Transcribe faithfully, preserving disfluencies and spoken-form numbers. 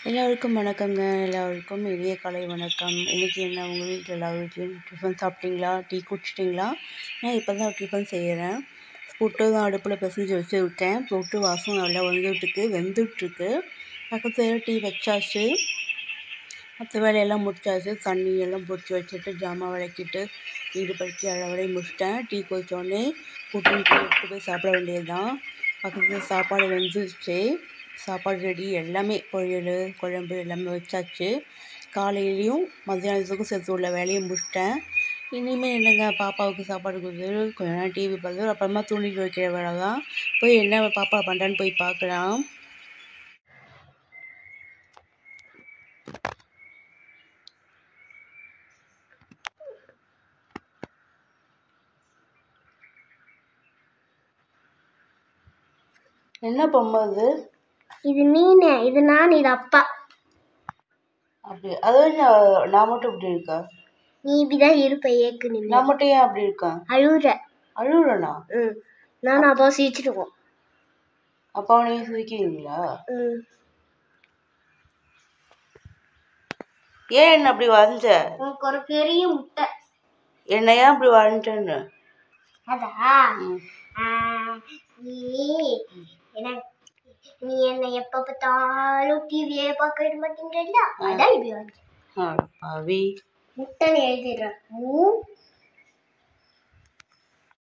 எல்லாருக்கும் வணக்கங்க. எல்லாருக்கும் இனிய காலை வணக்கம். இன்றைக்கி என்ன உங்கள் வீட்டில் எல்லா வீட்லேயும் டிஃபன் சாப்பிட்டீங்களா? டீ குடிச்சிட்டிங்களா? நான் இப்போ தான் டிஃபன் செய்கிறேன். புட்டு தான் அடுப்பில் பிசைஞ்சு வச்சு விட்டேன். புட்டு வாசம் நல்லா வந்துட்டுருக்கு, வெந்துட்டுருக்கு. பக்கத்தில் டீ வச்சாச்சு. மற்ற வேலையெல்லாம் முடிச்சாச்சு. தண்ணி எல்லாம் பிடிச்சி வச்சுட்டு ஜாமான் விளக்கிட்டு வீடு பறித்து எல்லா வேலையும் முடிச்சிட்டேன். டீ குடித்தோடனே புட்டு டீ எடுத்து போய் சாப்பிட வேண்டியது தான். பக்கத்தில் சாப்பாடு வெந்துருச்சு. சாப்பாடு ரெடி, எல்லாமே பொரியல் குழம்பு எல்லாமே வச்சாச்சு. காலையிலையும் மத்தியானத்துக்கும் சேர்த்து உள்ள வேலையை முடிச்சிட்டேன். இனிமேல் என்னங்க, பாப்பாவுக்கு சாப்பாடு கொடுத்துட்டு கொஞ்ச நேரம் டிவி பார்த்துட்டு அப்புறமா துணி துவைக்கிற வேலை தான். போய் என்ன பாப்பா பண்ணுறான்னு போய் பார்க்கலாம். என்ன பொம்மை அது? இது நீனு, இது நான், இது அப்பா. அப்படி அது நான் மட்டும் இப்படி இருக்கா? நீ இப்படிதான் இருப்ப ஏக்கு. நீ நான் மட்டும் ஏன் அப்படி இருக்கேன்? அழுகுற. அழுகுறனா? ம். நானும் அப்பா சிரிச்சிருக்கோம். அப்பா நீங்க சிரிக்கிறீங்களா? ம். ஏன் என்ன அப்படி வரைஞ்ச? உனக்கு ஒரு பெரிய முட்டை. என்ன ஏன் அப்படி வரைஞ்சேன்னு? அதா நீ என்ன நீ என்ன எப்ப பார்த்தாலும் டிவியே பார்க்க விட மாட்டேங்கிறல்ல, அதான் இப்படி வரைஞ்சேன். பாவி முட்டைன்னு எழுதிடுறேன். மூ